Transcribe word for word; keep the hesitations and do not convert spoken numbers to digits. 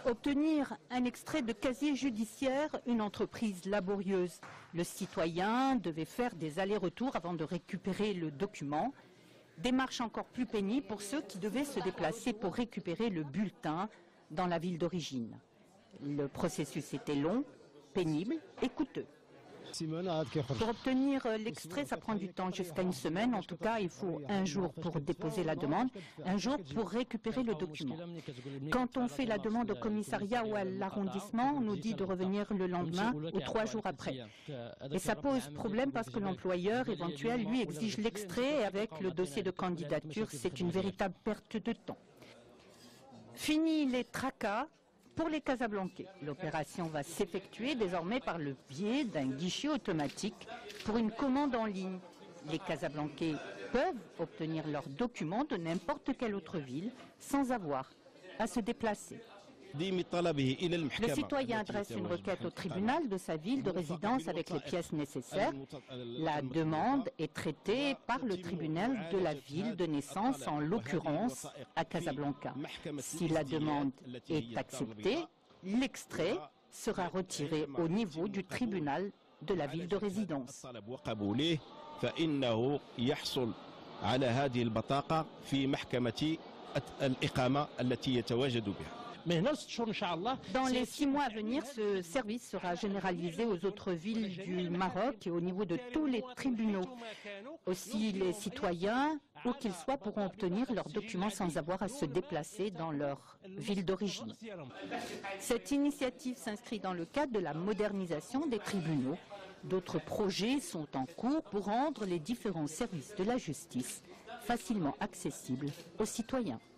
Obtenir un extrait de casier judiciaire, une entreprise laborieuse. Le citoyen devait faire des allers-retours avant de récupérer le document. Démarche encore plus pénible pour ceux qui devaient se déplacer pour récupérer le bulletin dans la ville d'origine. Le processus était long, pénible et coûteux. Pour obtenir l'extrait, ça prend du temps, jusqu'à une semaine. En tout cas, il faut un jour pour déposer la demande, un jour pour récupérer le document. Quand on fait la demande au commissariat ou à l'arrondissement, on nous dit de revenir le lendemain ou trois jours après. Et ça pose problème parce que l'employeur éventuel, lui, exige l'extrait et avec le dossier de candidature, c'est une véritable perte de temps. Fini les tracas. Pour les Casablancais, l'opération va s'effectuer désormais par le biais d'un guichet automatique pour une commande en ligne. Les Casablancais peuvent obtenir leurs documents de n'importe quelle autre ville sans avoir à se déplacer. Le citoyen adresse une requête au tribunal de sa ville de résidence avec les pièces nécessaires. La demande est traitée par le tribunal de la ville de naissance, en l'occurrence à Casablanca. Si la demande est acceptée, l'extrait sera retiré au niveau du tribunal de la ville de résidence. Dans les six mois à venir, ce service sera généralisé aux autres villes du Maroc et au niveau de tous les tribunaux. Aussi, les citoyens, où qu'ils soient, pourront obtenir leurs documents sans avoir à se déplacer dans leur ville d'origine. Cette initiative s'inscrit dans le cadre de la modernisation des tribunaux. D'autres projets sont en cours pour rendre les différents services de la justice facilement accessibles aux citoyens.